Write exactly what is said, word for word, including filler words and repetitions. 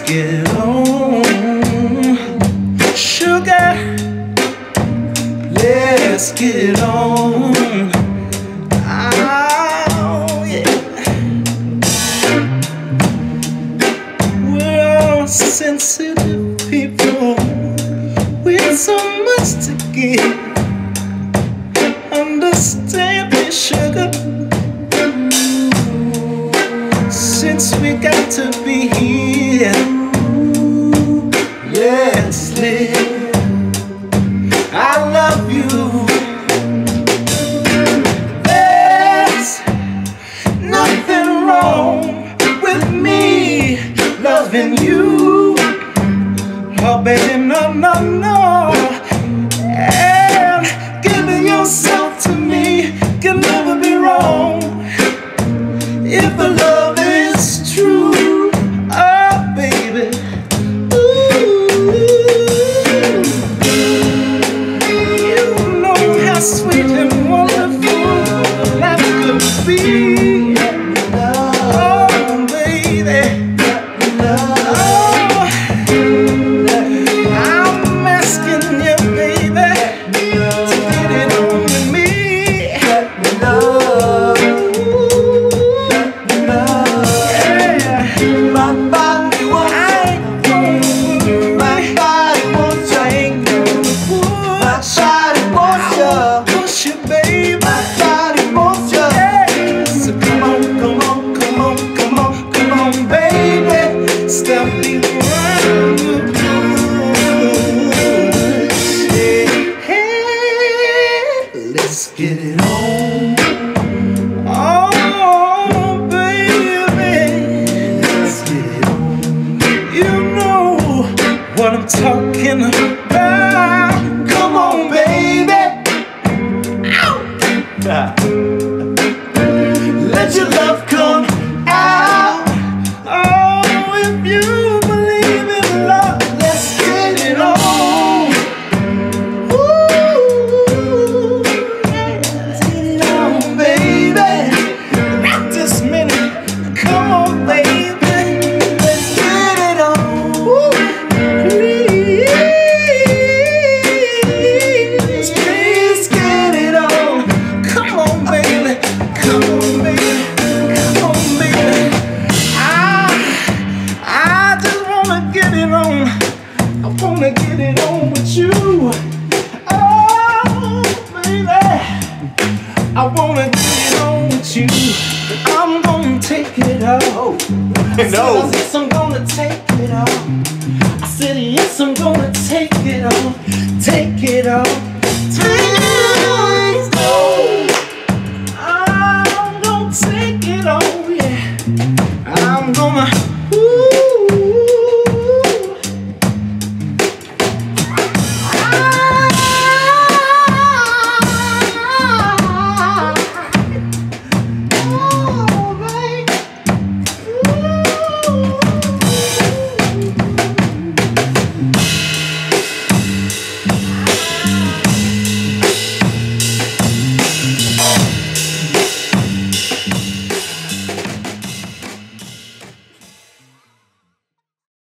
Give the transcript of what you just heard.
get on, sugar. Let's get on. Oh, yeah. We're all sensitive people with so much to give. Understand me, sugar. Since we got to be here, let's live. I love you. There's nothing wrong with me loving you. Oh baby, no, no, no. And giving yourself to me can never be wrong. If the love is true, oh baby, ooh, you know how sweet and wonderful life could be. Oh baby, oh, I'm asking you, baby, to get it on with me. Stop me around the blues. Hey, let's get it on. Oh, baby, let's get it on. You know what I'm talking about. Come on, baby. Ow. Let your love come out. You believe in love, let's get it on. Ooh, let's get it on, baby. Not this minute, come on, baby. Let's get it on. Ooh, please, please get it on. Come on, baby. Come on, baby. Come on, baby. Get it on. I wanna get it on with you. Oh, baby, I wanna get it on with you. I'm gonna take it off. I said, no. Yes, I'm gonna take it off. I said, yes, I'm gonna take it off. Take it off. Take